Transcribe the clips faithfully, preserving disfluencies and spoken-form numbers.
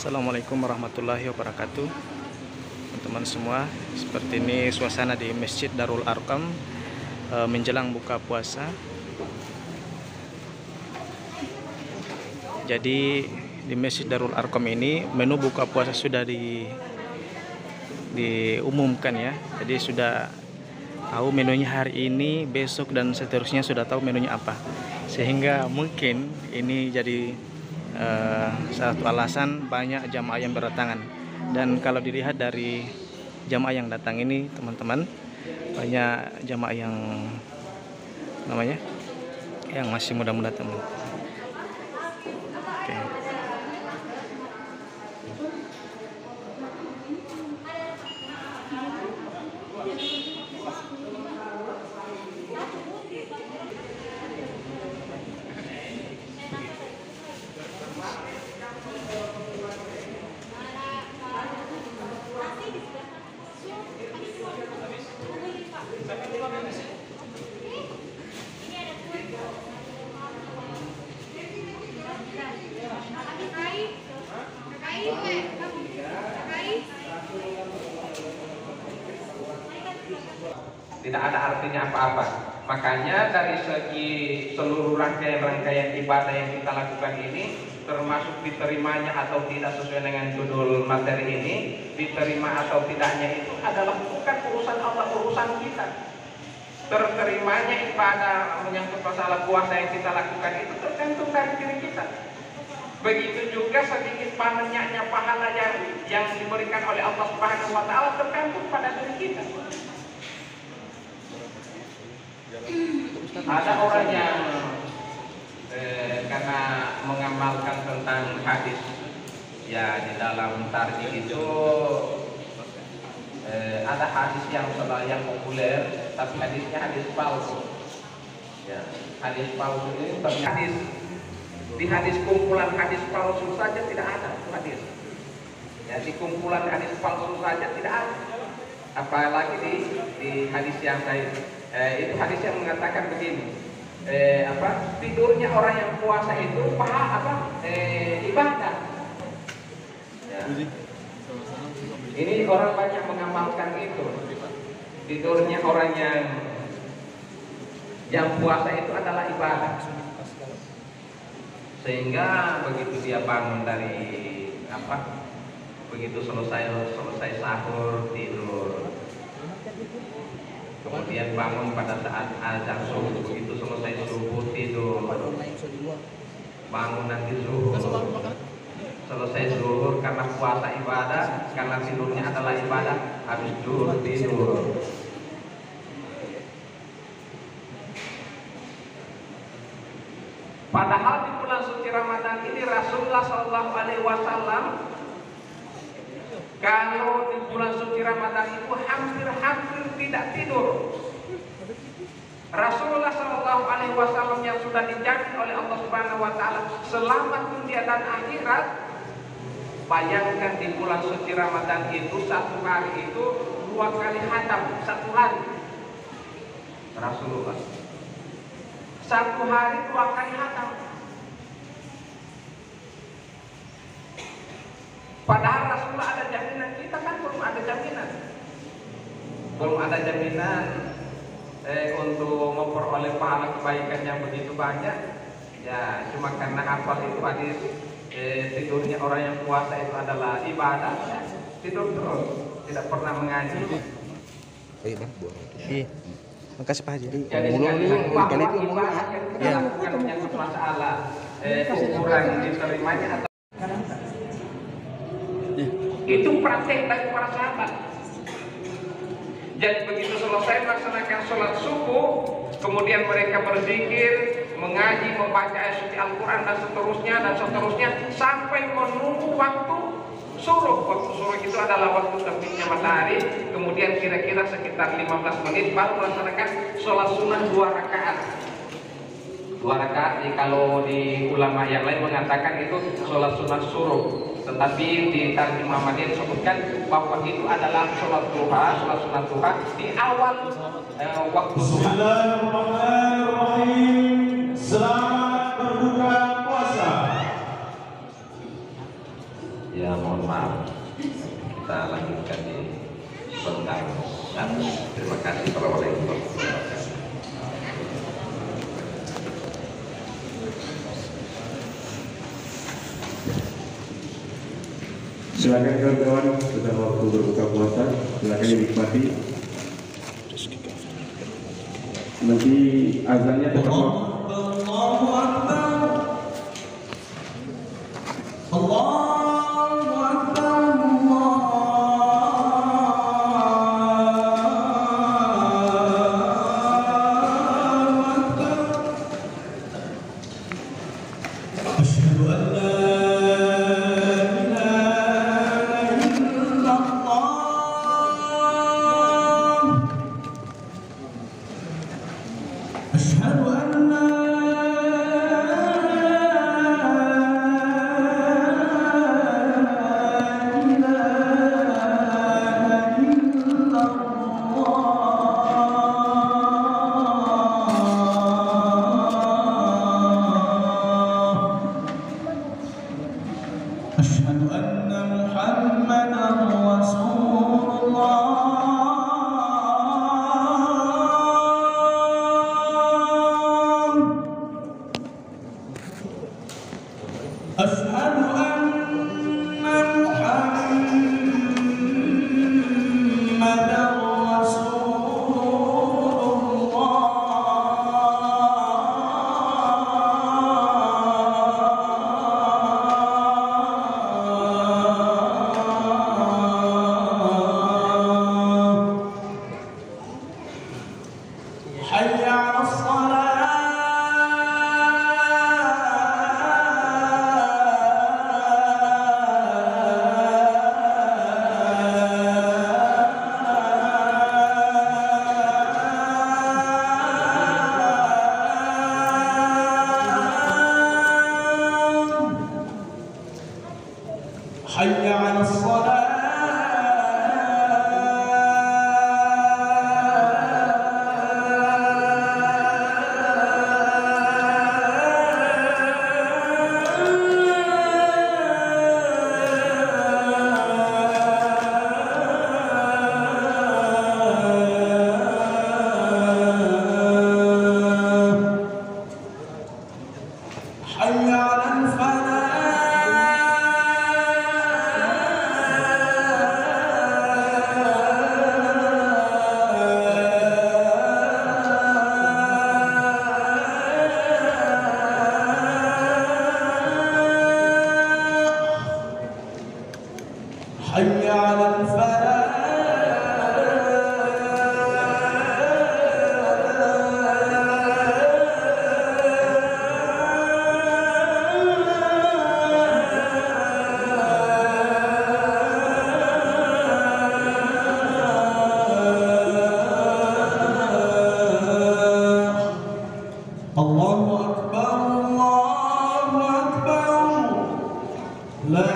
Assalamualaikum warahmatullahi wabarakatuh. Teman-teman semua, seperti ini suasana di Masjid Darul Arqam e, menjelang buka puasa. Jadi di Masjid Darul Arqam ini menu buka puasa sudah di diumumkan ya. Jadi sudah tahu menunya hari ini, besok dan seterusnya sudah tahu menunya apa. Sehingga mungkin ini jadi uh, satu alasan banyak jamaah yang berdatangan. Dan kalau dilihat dari jamaah yang datang ini, teman-teman, banyak jamaah yang namanya yang masih muda-muda, teman. Oke. Tidak ada artinya apa-apa. Makanya dari segi seluruh rangkaian-rangkaian ibadah yang kita lakukan ini, termasuk diterimanya atau tidak sesuai dengan judul materi ini, diterima atau tidaknya itu adalah bukan urusan Allah, urusan kita. Terterimanya ibadah menyangkut masalah puasa yang kita lakukan itu tergantung dari diri kita. Begitu juga sedikit banyaknya pahala yang yang diberikan oleh Allah Subhanahu wa taala tergantung pada diri kita. Ada orang yang eh, karena mengamalkan tentang hadis ya, di dalam tarjih itu eh, ada hadis yang yang populer tapi hadisnya hadis palsu ya. Hadis palsu ini tapi hadis di hadis kumpulan hadis palsu saja tidak ada hadis ya, di kumpulan hadis palsu saja tidak ada, apalagi di di hadis yang saya Eh, itu hadis yang mengatakan begini, eh, apa tidurnya orang yang puasa itu paha apa eh, ibadah ya. Ini orang banyak mengamalkan itu, tidurnya orang yang yang puasa itu adalah ibadah, sehingga begitu dia bangun dari apa begitu selesai selesai sahur tidur, kemudian bangun pada saat azan subuh, begitu selesai subuh tidur, bangun nanti zuhur, selesai zuhur karena puasa ibadah, karena tidurnya adalah ibadah, habis zuhur tidur. Padahal di bulan suci Ramadan ini Rasulullah Shallallahu Alaihi Wasallam kalau di bulan suci Ramadan itu hampir-hampir tidak tidur. Rasulullah Shallallahu Alaihi Wasallam yang sudah dijamin oleh Allah Subhanahu Wa Taala selamat dunia dan akhirat. Bayangkan di bulan suci Ramadan itu satu hari itu dua kali khatam satu hari. Rasulullah satu hari dua kali khatam. Padahal Rasulullah ada jaminan, kita kan belum ada jaminan, belum ada jaminan eh, untuk memperoleh pahala kebaikan yang begitu banyak. Ya, cuma karena hafal itu hadis eh, tidurnya orang yang puasa itu adalah ibadah, tidur terus, tidak pernah mengaji. Iya bang, Iya. Makasih Pak Haji. Jadi sekali bahwa ibadah yang kita lakukan menyangkut masalah eh, ukuran diterimanya atau itu praktek dari para sahabat. Jadi begitu selesai melaksanakan sholat subuh, kemudian mereka berzikir, mengaji, membaca ayat suci Al-Quran dan seterusnya dan seterusnya sampai menunggu waktu suruh. Waktu suruh itu adalah waktu terbitnya matahari. Kemudian kira-kira sekitar lima belas menit baru melaksanakan sholat sunnah dua rakaat. Dua rakaat, kalau di ulama yang lain mengatakan itu sholat sunnah suruh. Tetapi di tarjih Muhammadiyah disebutkan bahwa itu adalah sholat duha, sholat sunat duha di awal eh, waktu duha. Bismillahirrahmanirrahim. Selamat berbuka puasa. Ya normal. Kita lanjutkan di Bengkang. Dan terima kasih. Assalamualaikum warahmatullahi wabarakatuh. Silakan kawan-kawan, sudah waktu berbuka puasa, silakan dinikmati. Nanti azannya tetap Allahu Akbar. Allahu Akbar. Asyhadu an la أشهد أن لا إله إلا الله أشهد أن محمدا رسول الله أشهد أن محمدًا رسول الله. حي على الصلاة. حي على الصلاة. حي على الفلاح. حي على الفلاح. الله أكبر. الله أكبر. لا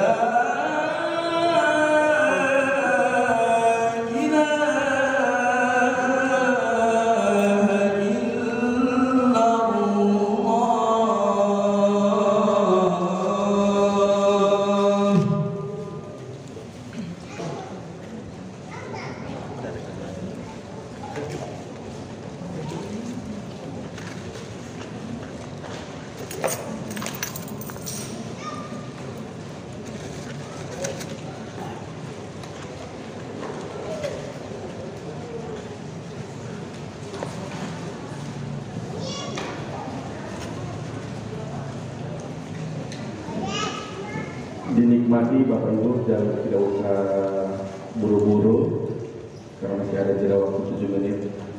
dinikmati Bapak Ibu dan tidak usah buru-buru karena masih ada jeda waktu tujuh menit.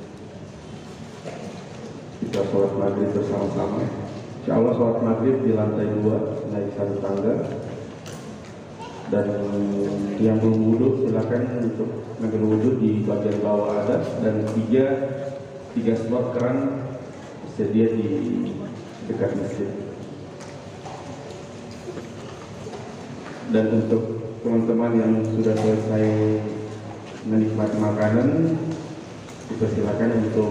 Kita sholat maghrib bersama-sama. Insya Allah sholat maghrib di lantai dua naik satu tangga. Dan yang belum wudhu silakan untuk mengambil wudhu di bagian bawah ada, dan tiga tiga slot keran tersedia di dekat masjid. Dan untuk teman-teman yang sudah selesai menikmati makanan, kita silakan untuk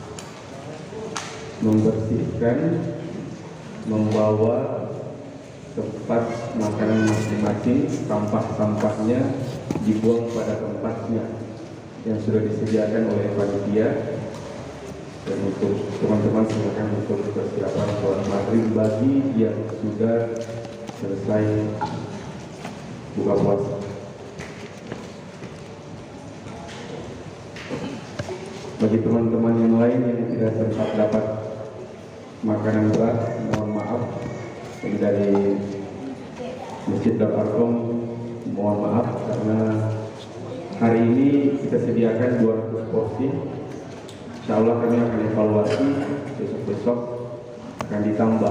membersihkan, membawa tempat makanan masing-masing, sampah-sampahnya dibuang pada tempatnya yang sudah disediakan oleh panitia. Dan untuk teman-teman silakan untuk persiapan sholat maghrib bagi yang sudah selesai buka puasa. Bagi teman-teman yang lain yang tidak sempat dapat makanan berat, mohon maaf. Ini dari Masjid Darul Arqam, mohon maaf karena hari ini kita sediakan dua ratus porsi. Insya Allah kami akan evaluasi besok-besok akan ditambah.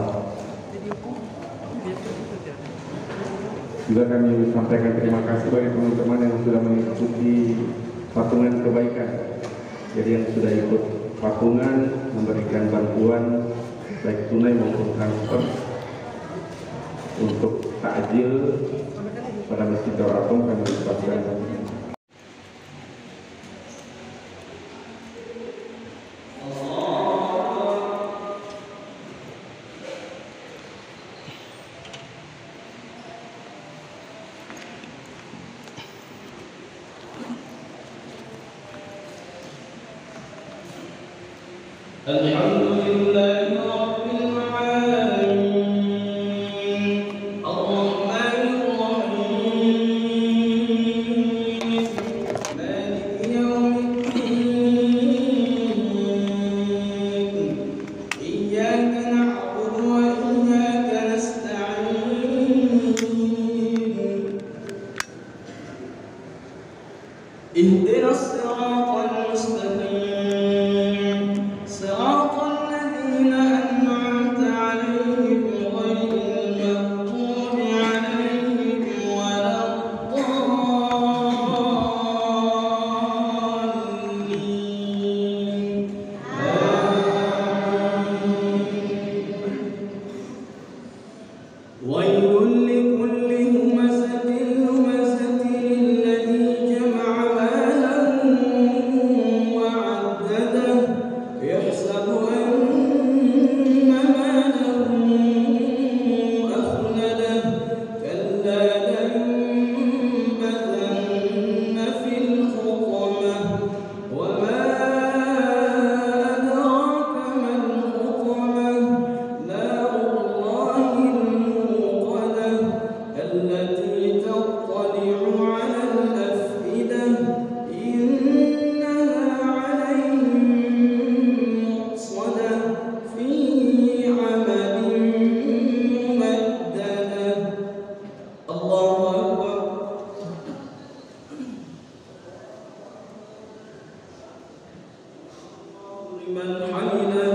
Juga kami sampaikan terima kasih bagi teman-teman yang sudah mengikuti patungan kebaikan. Jadi yang sudah ikut patungan memberikan bantuan baik tunai maupun transfer untuk takjil pada Masjid Darul Arqam kami ucapkan Alhamdulillahi Rabbil Alamin Ar-Rahmanir Rahim Maliki Yawmiddin Iyyaka na'budu wa iyyaka nasta'in Ihdinas siratal mustaqim صراط الذين أنعمت عليهم غير المغضوب عليهم ولا الضالين ويل لكل همزة لمزة الذي جمع مالا وعدده يحسب أن ماله أخلده كلا لينبذن في الحطمة وما أدراك ما الحطمة نار الله الموقدة التي تطلع على الأفئدة إنها عليهم في عمل ممددة الله أكبر لمن حمده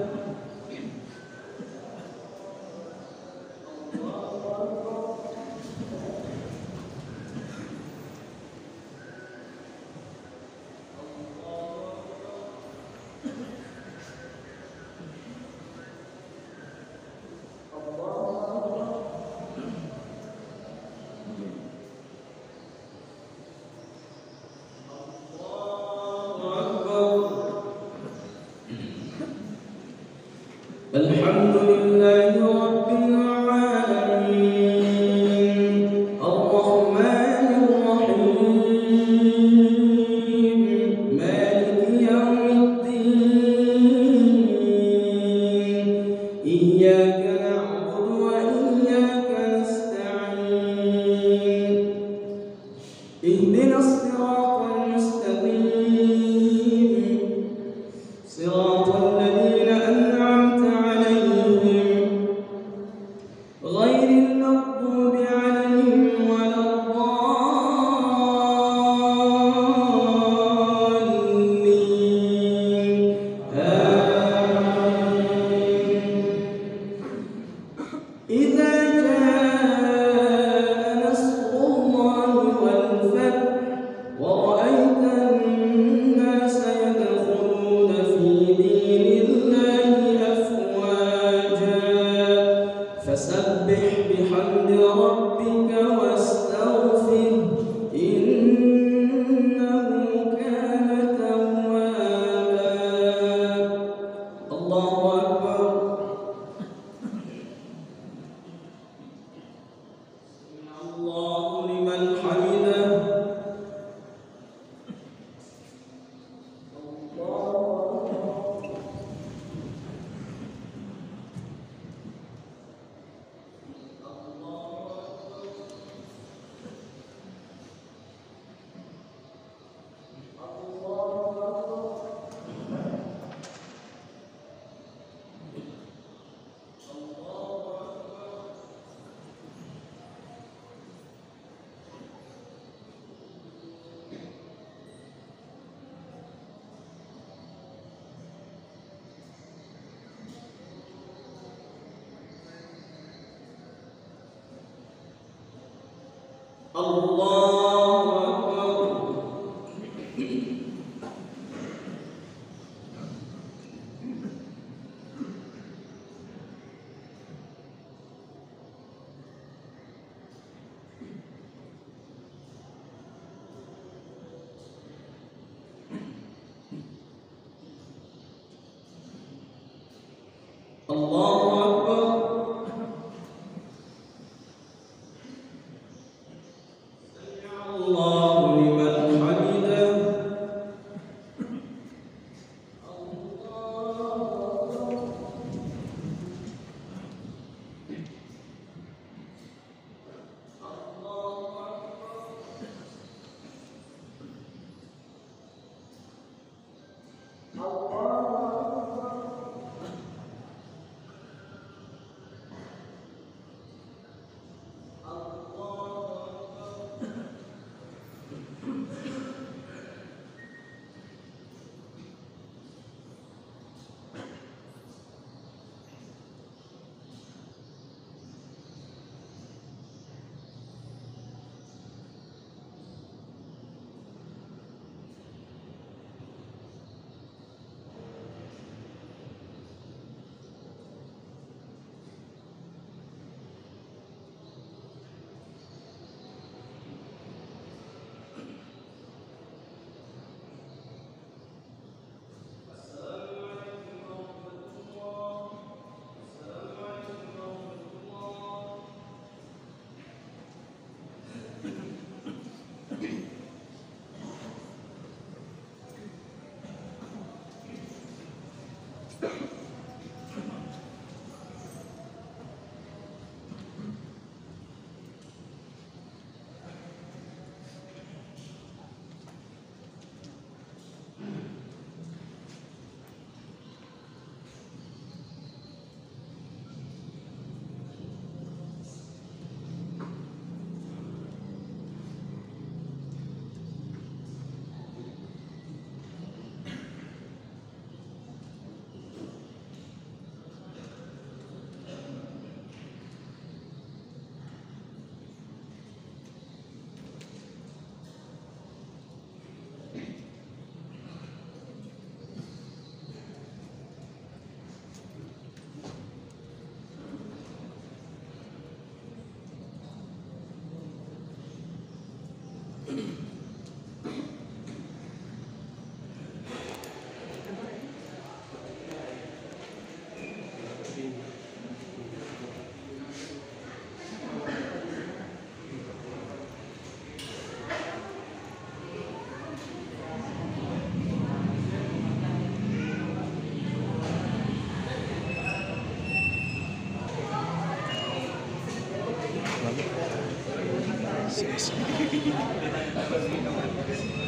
الحمد لله رب العالمين الرحمن الرحيم مالك يوم الدين إياك نعبد وإياك نستعين اهدنا الصراط المستقيم صراط الذين أنعمت عليهم غير المغضوب عليهم ولا الضالين آمين إذا جاء نصر الله والفتح ورأيت الناس يدخلون في دين الله أفواجا فسبح بحمد ربك واستغفر إنه كان توابا الله أكبر Sini, sini.